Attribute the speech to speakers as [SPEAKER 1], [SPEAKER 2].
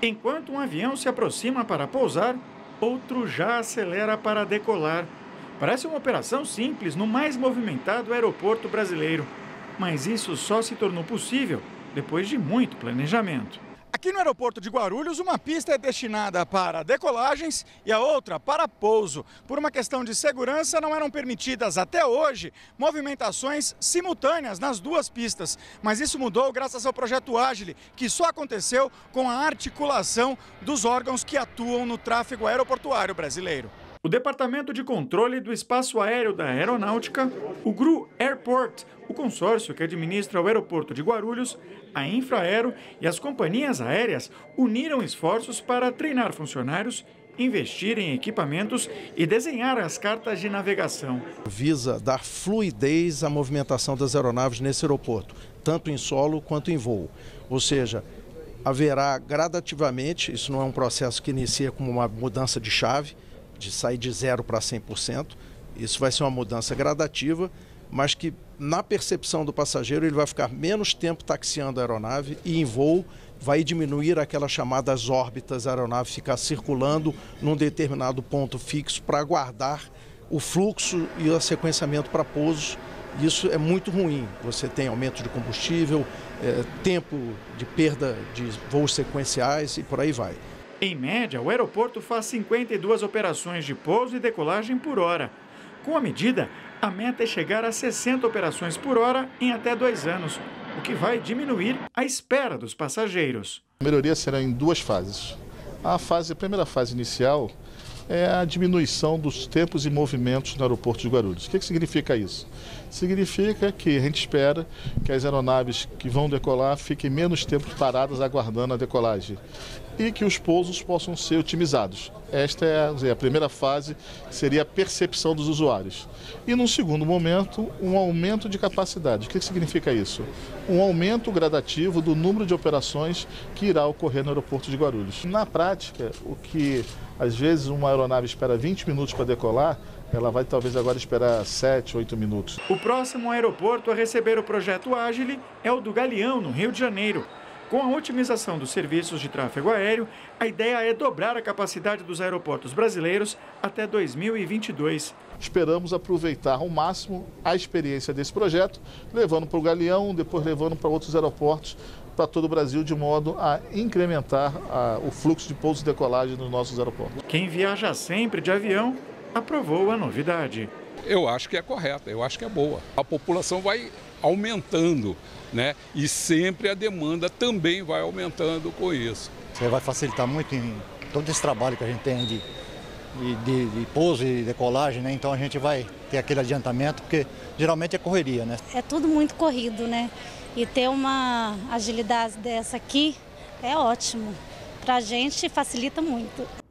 [SPEAKER 1] Enquanto um avião se aproxima para pousar, outro já acelera para decolar. Parece uma operação simples no mais movimentado aeroporto brasileiro. Mas isso só se tornou possível depois de muito planejamento. Aqui no aeroporto de Guarulhos, uma pista é destinada para decolagens e a outra para pouso. Por uma questão de segurança, não eram permitidas até hoje movimentações simultâneas nas duas pistas. Mas isso mudou graças ao projeto Agile, que só aconteceu com a articulação dos órgãos que atuam no tráfego aeroportuário brasileiro. O Departamento de Controle do Espaço Aéreo da Aeronáutica, o GRU Airport, o consórcio que administra o aeroporto de Guarulhos, a Infraero e as companhias aéreas uniram esforços para treinar funcionários, investir em equipamentos e desenhar as cartas de navegação.
[SPEAKER 2] Visa dar fluidez à movimentação das aeronaves nesse aeroporto, tanto em solo quanto em voo. Ou seja, haverá gradativamente, isso não é um processo que inicia como uma mudança de chave, de sair de 0 para 100%. Isso vai ser uma mudança gradativa, mas que na percepção do passageiro ele vai ficar menos tempo taxiando a aeronave e em voo vai diminuir aquelas chamadas órbitas, a aeronave ficar circulando num determinado ponto fixo para aguardar o fluxo e o sequenciamento para pousos. Isso é muito ruim. Você tem aumento de combustível, tempo de perda de voos sequenciais e por aí vai.
[SPEAKER 1] Em média, o aeroporto faz 52 operações de pouso e decolagem por hora. Com a medida, a meta é chegar a 60 operações por hora em até 2 anos, o que vai diminuir a espera dos passageiros.
[SPEAKER 3] A melhoria será em 2 fases. A primeira fase inicial é a diminuição dos tempos e movimentos no aeroporto de Guarulhos. O que significa isso? Significa que a gente espera que as aeronaves que vão decolar fiquem menos tempo paradas aguardando a decolagem e que os pousos possam ser otimizados. Esta é a primeira fase, seria a percepção dos usuários. E num segundo momento, um aumento de capacidade. O que significa isso? Um aumento gradativo do número de operações que irá ocorrer no aeroporto de Guarulhos. Na prática, o que às vezes uma aeronave espera 20 minutos para decolar, ela vai talvez agora esperar 7, 8 minutos.
[SPEAKER 1] O próximo aeroporto a receber o projeto Agile é o do Galeão, no Rio de Janeiro. Com a otimização dos serviços de tráfego aéreo, a ideia é dobrar a capacidade dos aeroportos brasileiros até 2022.
[SPEAKER 3] Esperamos aproveitar ao máximo a experiência desse projeto, levando para o Galeão, depois levando para outros aeroportos, para todo o Brasil, de modo a incrementar o fluxo de pouso e decolagem nos nossos aeroportos.
[SPEAKER 1] Quem viaja sempre de avião aprovou a novidade.
[SPEAKER 4] Eu acho que é correta, eu acho que é boa. A população vai aumentando, né? E sempre a demanda também vai aumentando com isso.
[SPEAKER 5] Você vai facilitar muito em todo esse trabalho que a gente tem de pouso e decolagem, né? Então a gente vai ter aquele adiantamento, porque geralmente é correria, né?
[SPEAKER 6] É tudo muito corrido, né? E ter uma agilidade dessa aqui é ótimo. Pra gente facilita muito.